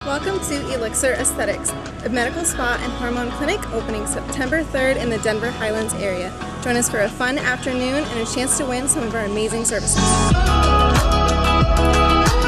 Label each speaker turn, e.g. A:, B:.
A: Welcome to Elixir Aesthetics, a medical spa and hormone clinic opening September 3rd in the Denver Highlands area. Join us for a fun afternoon and a chance to win some of our amazing services.